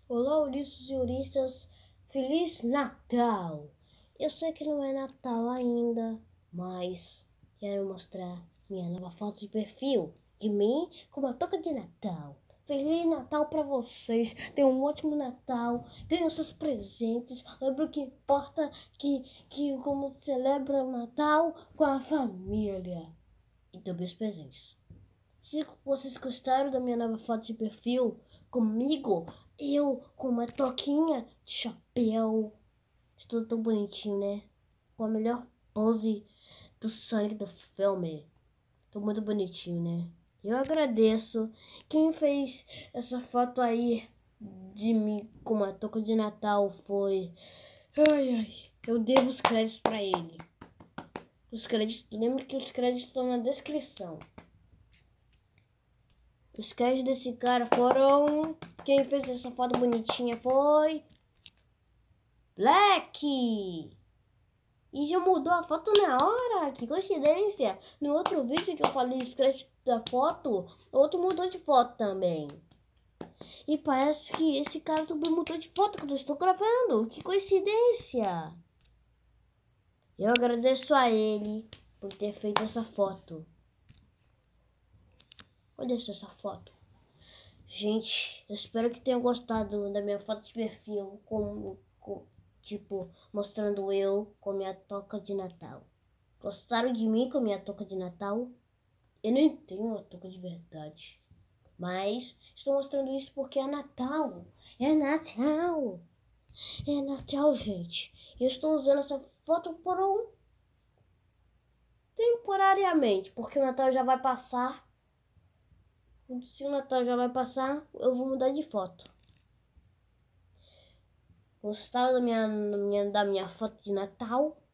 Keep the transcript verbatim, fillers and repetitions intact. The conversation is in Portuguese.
Olá, Ulisses e Ulisses, Feliz Natal! Eu sei que não é Natal ainda, mas quero mostrar minha nova foto de perfil de mim com uma touca de Natal. Feliz Natal para vocês, tenham um ótimo Natal, ganhem seus presentes. Lembra o que importa que, que como celebra o Natal com a família e também os presentes. Se vocês gostaram da minha nova foto de perfil comigo, eu com uma toquinha de chapéu, estou tão bonitinho, né? Com a melhor pose do Sonic do filme. Tô muito bonitinho, né? Eu agradeço quem fez essa foto aí de mim com uma touca de Natal foi... Ai, ai, eu devo os créditos pra ele. Os créditos, lembra que os créditos estão na descrição. Os créditos desse cara foram... Quem fez essa foto bonitinha foi... Black! E já mudou a foto na hora, que coincidência! No outro vídeo que eu falei os créditos da foto, o outro mudou de foto também. E parece que esse cara também mudou de foto quando eu estou gravando. Que coincidência! Eu agradeço a ele por ter feito essa foto. Olha só essa foto. Gente, eu espero que tenham gostado da minha foto de perfil, com, com, tipo, mostrando eu com minha touca de Natal. Gostaram de mim com minha touca de Natal? Eu nem tenho uma touca de verdade, mas estou mostrando isso porque é Natal. É Natal. É Natal, gente. Eu estou usando essa foto por um... temporariamente, porque o Natal já vai passar. Se o Natal já vai passar, eu vou mudar de foto. Gostaram da minha, minha, da minha foto de Natal?